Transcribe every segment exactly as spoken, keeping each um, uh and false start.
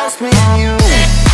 just me and you.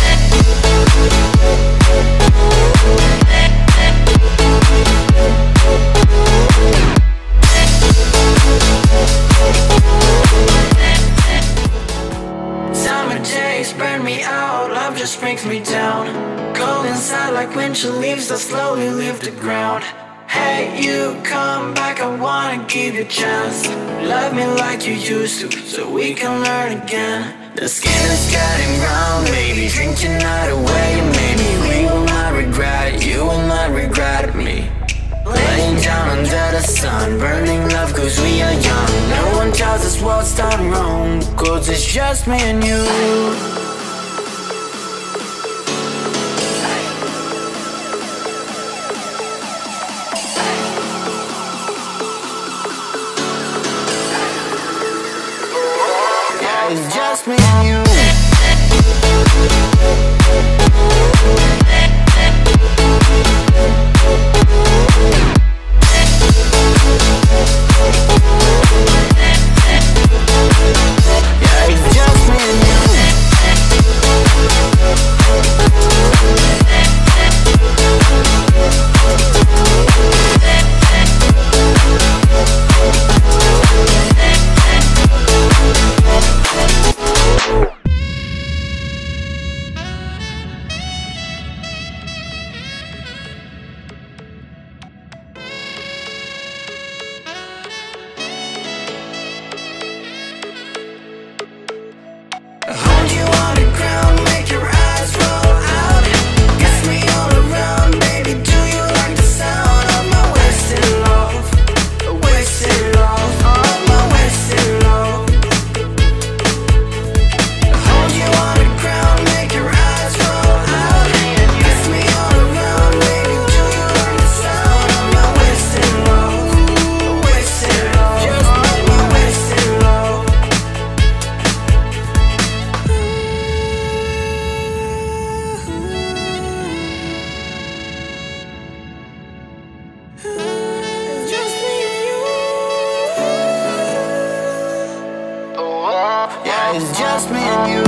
Summer days burn me out, love just brings me down. Cold inside like winter leaves that slowly leave the ground. Hey, you come back, I wanna give you a chance. Love me like you used to, so we can learn again. The skin is getting brown, baby, drink your night away. Maybe we will not regret it, you will not regret me. Laying down under the sun, burning love cause we are young. No one tells us what's done wrong, cause it's just me and you. It's just me and you. Yeah, it's just me and you. Hold you on the ground, make your eyes roll out. Kiss me all around, baby, do you like the sound of my wasted love? Wasted love, of my wasted love. Hold you on the ground, make your eyes roll out. Kiss me all around, baby, do you like the sound of my wasted love? Wasted love, just of my wasted love. It's just me and you. Yeah, it's just me and you.